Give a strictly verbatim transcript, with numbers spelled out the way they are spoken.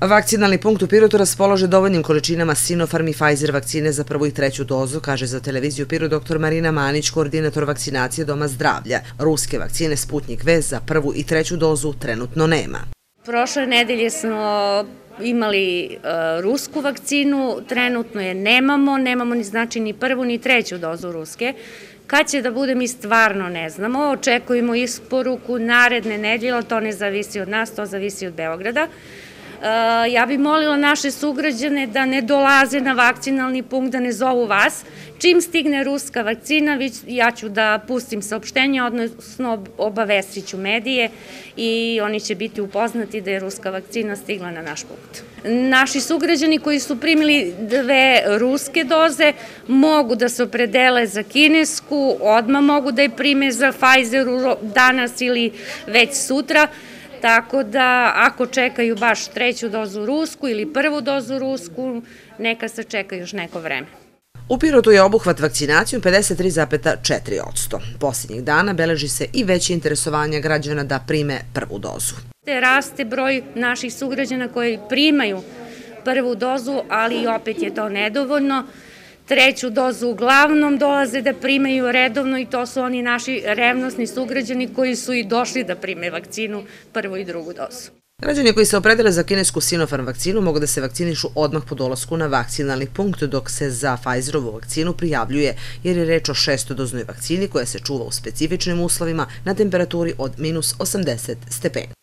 Vakcinalni punkt u Pirotu raspolaže dovoljnim količinama Sinopharm i Pfizer vakcine za prvu i treću dozu, kaže za televiziju Pirot doktor Marina Manić, koordinator vakcinacije Doma zdravlja. Ruske vakcine Sputnik V za prvu i treću dozu trenutno nema. Prošle nedelje smo imali rusku vakcinu, trenutno je nemamo, nemamo ni znači ni prvu ni treću dozu ruske. Kad će da bude, mi stvarno ne znamo, očekujemo isporuku naredne nedelje, ali to ne zavisi od nas, to zavisi od Beograda. Ja bih molila naše sugrađane da ne dolaze na vakcinalni punkt, da ne zovu vas. Čim stigne ruska vakcina, ja ću da pustim saopštenje, odnosno obavestit ću medije i oni će biti upoznati da je ruska vakcina stigla na naš punkt. Naši sugrađani koji su primili dve ruske doze mogu da se opredele za kinesku, odmah mogu da je prime za Pfizer danas ili već sutra. Tako da ako čekaju baš treću dozu rusku ili prvu dozu rusku, neka se čeka još neko vreme. U Pirotu je obuhvat vakcinacijom pedeset tri zarez četiri posto. Posljednjih dana beleži se i veće interesovanje građana da prime prvu dozu. Raste broj naših sugrađana koji primaju prvu dozu, ali opet je to nedovoljno. Treću dozu uglavnom dolaze da primaju redovno i to su oni naši revnosni sugrađani koji su i došli da prime vakcinu prvu i drugu dozu. Građani koji se opredele za kinesku Sinopharm vakcinu mogu da se vakcinišu odmah po dolasku na vakcinalni punkt, dok se za Pfizerovu vakcinu prijavljuje, jer je reč o šestodoznoj vakcini koja se čuva u specifičnim uslovima na temperaturi od minus osamdeset stepeni.